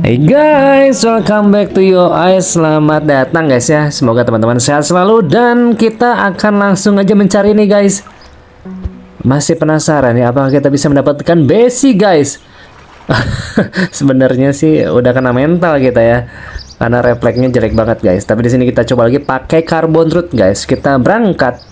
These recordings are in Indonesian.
Hey guys, welcome back to Yo Eyes. Selamat datang guys ya. Semoga teman-teman sehat selalu dan kita akan langsung aja mencari nih guys. Masih penasaran ya apakah kita bisa mendapatkan besi guys? Sebenarnya sih udah kena mental kita ya. Karena refleksnya jelek banget guys. Tapi di sini kita coba lagi pakai carbon root guys. Kita berangkat.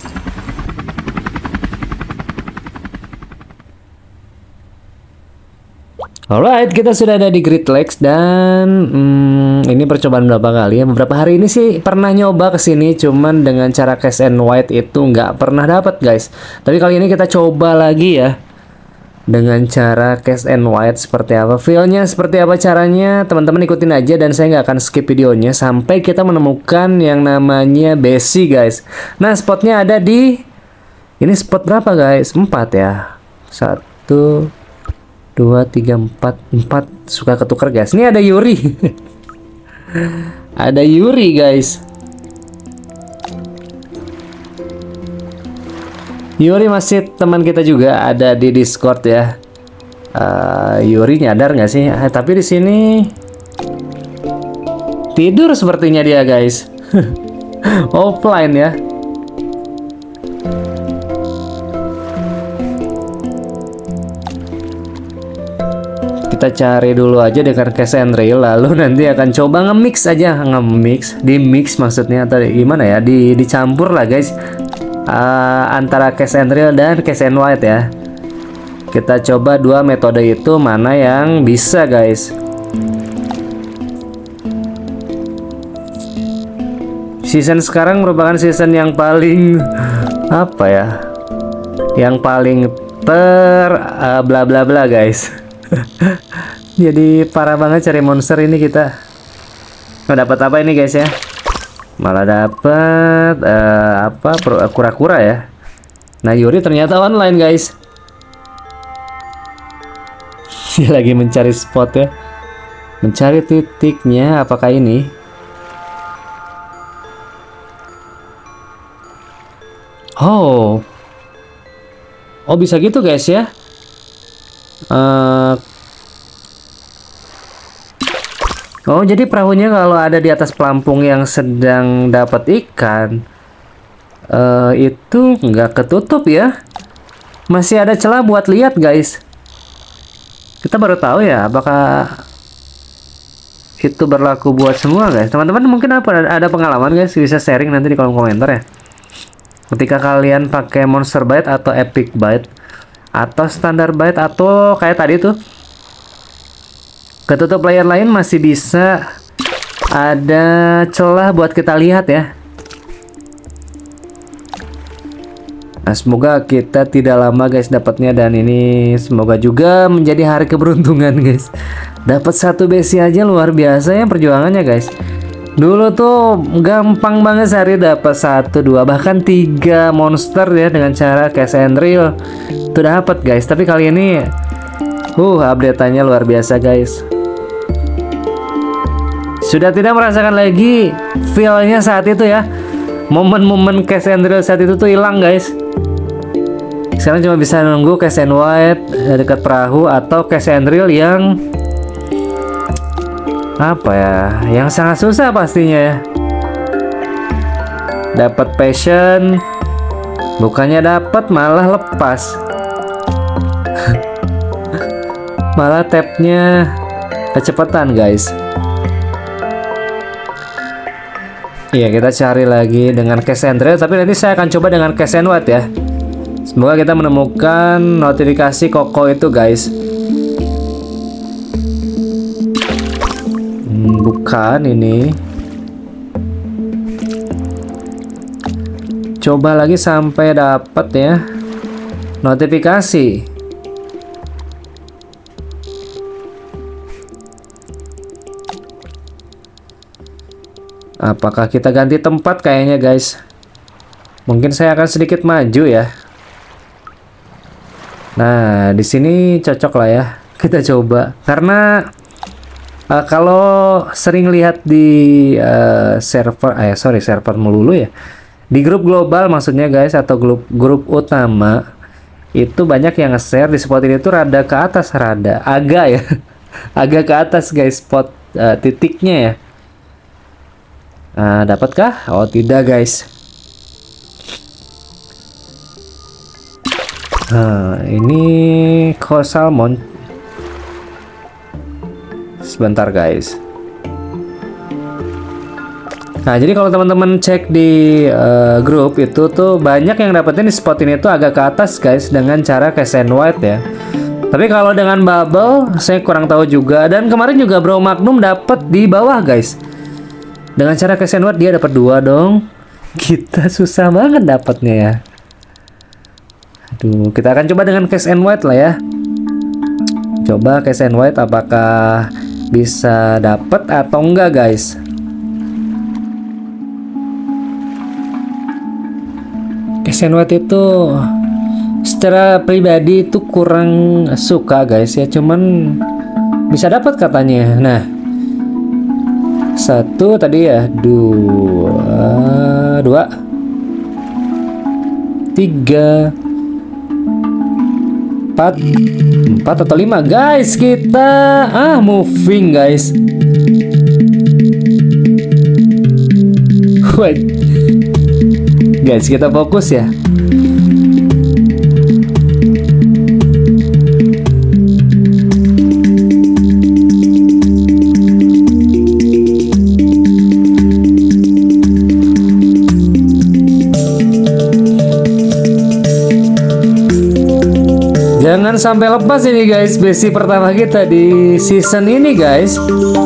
Alright, kita sudah ada di Great Lakes dan ini percobaan berapa kali ya? Beberapa hari ini sih pernah nyoba kesini, cuman dengan cara Cash and White itu nggak pernah dapat guys. Tapi kali ini kita coba lagi ya dengan cara Cash and White seperti apa, feelnya seperti apa caranya. Teman-teman ikutin aja dan saya nggak akan skip videonya sampai kita menemukan yang namanya besi guys. Nah spotnya ada di ini spot berapa guys? 4 ya. 1 2, 3, 4 suka ketukar guys. Ini ada Yuri. Ada Yuri guys. Yuri masih teman kita juga, ada di Discord ya. Yuri nyadar nggak sih? Tapi di sini tidur sepertinya dia guys. Offline ya. Kita cari dulu aja dengan Cash and Rail, lalu nanti akan coba nge-mix aja, di mix maksudnya atau gimana ya, dicampur lah guys, antara Cash and Rail dan Cash and White ya. Kita coba dua metode itu mana yang bisa guys. Season sekarang merupakan season yang paling apa ya, yang paling bla bla bla guys. Jadi parah banget cari monster ini kita. Nggak dapat apa ini guys ya? Malah dapat kura-kura ya. Nah Yuri ternyata online guys. Dia lagi mencari spot ya. Mencari titiknya apakah ini? Oh. Oh bisa gitu guys ya. Oh jadi perahunya kalau ada di atas pelampung yang sedang dapat ikan, itu nggak ketutup ya, masih ada celah buat lihat guys. Kita baru tahu ya apakah itu berlaku buat semua guys. Teman-teman mungkin ada pengalaman guys, bisa sharing nanti di kolom komentar ya. Ketika kalian pakai monster bite atau epic bite atau standar bite atau kayak tadi tuh ketutup layer lain, masih bisa ada celah buat kita lihat ya. Nah semoga kita tidak lama guys dapatnya, dan ini semoga juga menjadi hari keberuntungan guys. Dapat satu besi aja luar biasa ya perjuangannya guys. Dulu tuh gampang banget sehari dapat 1, 2 bahkan 3 monster ya dengan cara Cash and Rail itu dapat guys. Tapi kali ini update-nya luar biasa guys. Sudah tidak merasakan lagi feel-nya saat itu ya. Momen-momen Cash and Rail saat itu tuh hilang guys. Sekarang cuma bisa nunggu Cash and White dekat perahu atau Cash and Rail yang apa ya, yang sangat susah pastinya ya. Dapat passion, bukannya dapat malah lepas. Malah tapnya kecepatan guys. Iya kita cari lagi dengan Cash and Rail, tapi nanti saya akan coba dengan Cash and White ya. Semoga kita menemukan notifikasi Koko itu guys. Bukan ini. Coba lagi sampai dapat ya notifikasi. Apakah kita ganti tempat kayaknya guys? Mungkin saya akan sedikit maju ya. Nah, di sini cocok lah ya. Kita coba karena kalau sering lihat di server melulu ya. Di grup global maksudnya guys, atau grup utama itu banyak yang nge-share di spot ini tuh rada ke atas, rada agak ya. Agak ke atas guys, spot titiknya ya. Dapatkah? Oh tidak guys. Ini salmon. Sebentar guys. Nah, jadi kalau teman-teman cek di grup itu tuh banyak yang dapetin di spot ini tuh agak ke atas guys dengan cara cash and white ya. Tapi kalau dengan bubble saya kurang tahu juga. Dan kemarin juga Bro Magnum dapet di bawah guys. Dengan cara cash and white dia dapat 2 dong. Kita susah banget dapatnya ya. Aduh, kita akan coba dengan cash and white lah ya. Coba cash and white apakah bisa dapet atau enggak guys. Cash and white itu secara pribadi itu kurang suka guys ya, cuman bisa dapat katanya. Nah, 1 tadi ya, 2 3 4 atau 5 guys. Kita moving guys. Wait guys, kita fokus ya. Jangan sampai lepas ini guys, besi pertama kita di season ini guys.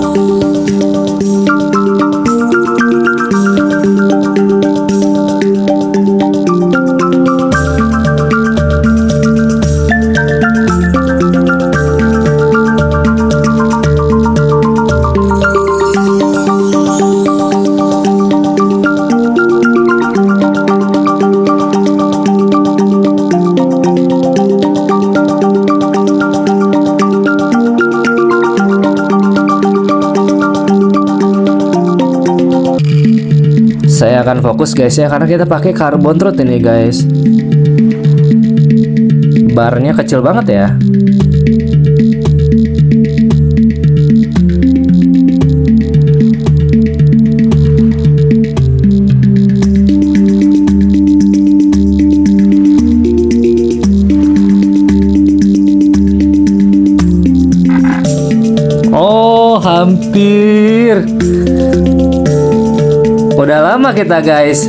Saya akan fokus guys ya, karena kita pakai carbon root ini guys. Barnya kecil banget ya. Oh, hampir. Udah lama kita guys.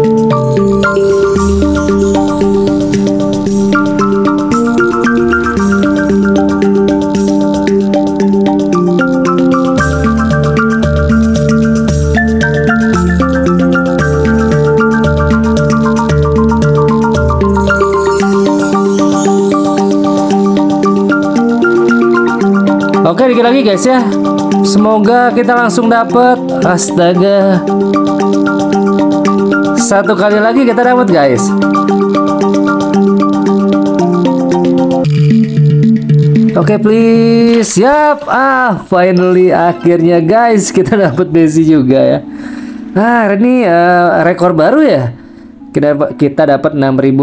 Oke, dikit lagi guys ya. Semoga kita langsung dapet. Astaga. 1 kali lagi kita dapat guys. Oke, please. Siap. Finally akhirnya guys kita dapat besi juga ya. Ini rekor baru ya. Kita dapat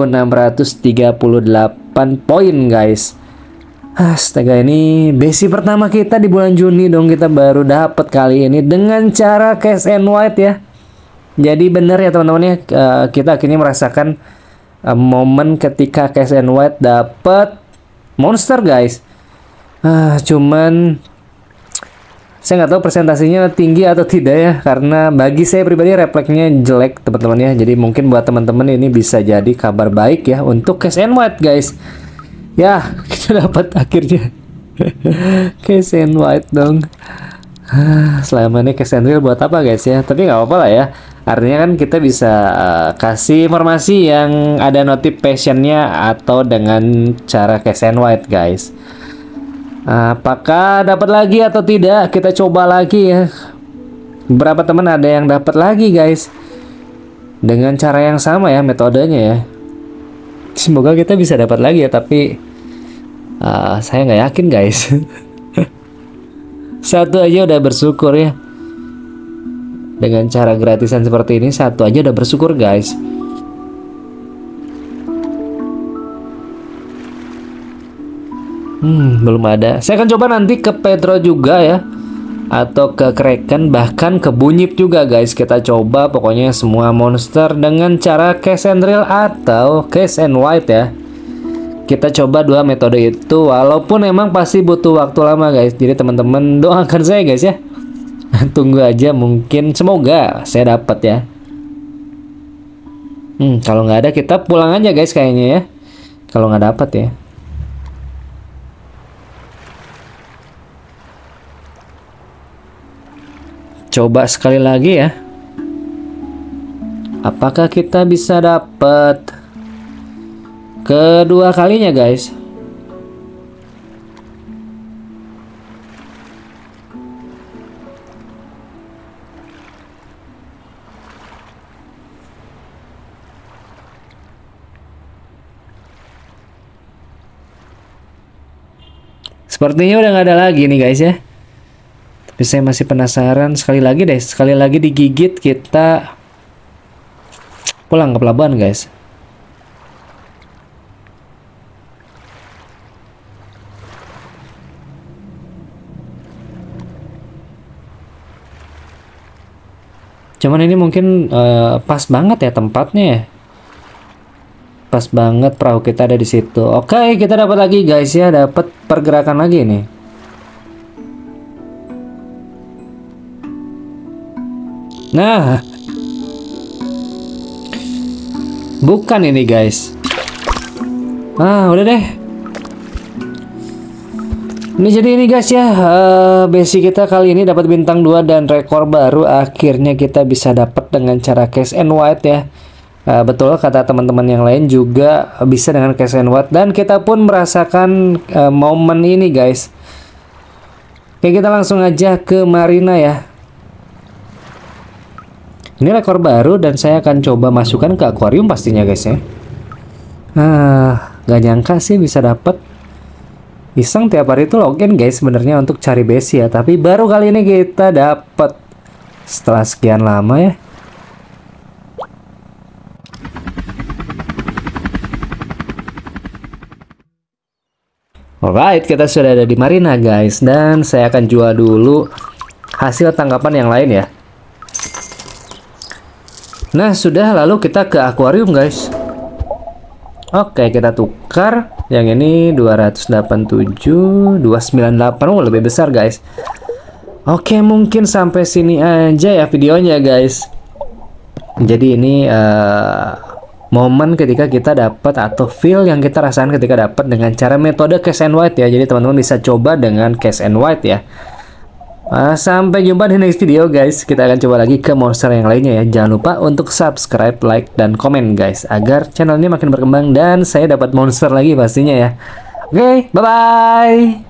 6.638 poin guys. Astaga, ini besi pertama kita di bulan Juni dong, kita baru dapat kali ini dengan cara cash and white ya. Jadi bener ya teman-teman ya, kita akhirnya merasakan momen ketika cash and white dapat monster guys. Cuman saya nggak tahu presentasinya tinggi atau tidak ya, karena bagi saya pribadi refleksnya jelek teman-teman ya. Jadi mungkin buat teman-teman ini bisa jadi kabar baik ya untuk cash and white guys. Ya, kita dapat akhirnya cash and white dong. Selama ini cash and real buat apa guys ya? Tapi nggak apa-apa lah ya. Artinya kan kita bisa kasih informasi yang ada notification-nya atau dengan cara cash and white guys. Apakah dapat lagi atau tidak? Kita coba lagi ya. Beberapa teman ada yang dapat lagi guys. Dengan cara yang sama ya metodenya ya. Semoga kita bisa dapat lagi ya, tapi saya nggak yakin guys. 1 aja udah bersyukur ya. Dengan cara gratisan seperti ini 1 aja udah bersyukur guys. Belum ada. Saya akan coba nanti ke Pedro juga ya, atau ke Kraken, bahkan ke Bunyip juga guys. Kita coba pokoknya semua monster dengan cara cash and real atau cash and white ya. Kita coba dua metode itu, walaupun emang pasti butuh waktu lama guys. Jadi teman-teman doakan saya guys ya. Tunggu aja, mungkin semoga saya dapat ya. Kalau nggak ada kita pulang aja guys kayaknya ya. Kalau nggak dapat ya. Coba sekali lagi ya. Apakah kita bisa dapat kedua kalinya guys? Sepertinya udah nggak ada lagi nih guys ya. Tapi saya masih penasaran. Sekali lagi deh, sekali lagi digigit, kita pulang ke pelabuhan guys. Cuman ini mungkin pas banget ya tempatnya ya. Pas banget perahu kita ada di situ. Oke, kita dapat lagi guys ya, dapat pergerakan lagi nih. Nah, bukan ini guys. Udah deh. Ini jadi ini guys ya, besi kita kali ini dapat bintang 2 dan rekor baru. Akhirnya kita bisa dapat dengan cara cash and white ya. Betul kata teman-teman yang lain juga bisa dengan cash and white, dan kita pun merasakan momen ini guys. Oke, kita langsung aja ke marina ya. Ini rekor baru dan saya akan coba masukkan ke akuarium pastinya guys ya. Gak nyangka sih bisa dapat. Iseng tiap hari itu login guys sebenarnya untuk cari besi ya, tapi baru kali ini kita dapat setelah sekian lama ya. Alright, kita sudah ada di marina guys, dan saya akan jual dulu hasil tangkapan yang lain ya. Nah sudah, lalu kita ke akuarium guys. Oke, kita tukar. Yang ini 287, 298. Oh, lebih besar guys. Oke, mungkin sampai sini aja ya videonya guys. Jadi ini momen ketika kita dapat atau feel yang kita rasakan ketika dapat dengan cara metode cash and white ya. Jadi teman-teman bisa coba dengan cash and white ya. Sampai jumpa di next video guys. Kita akan coba lagi ke monster yang lainnya ya. Jangan lupa untuk subscribe, like, dan komen guys, agar channel ini makin berkembang dan saya dapat monster lagi pastinya ya. Oke, bye-bye.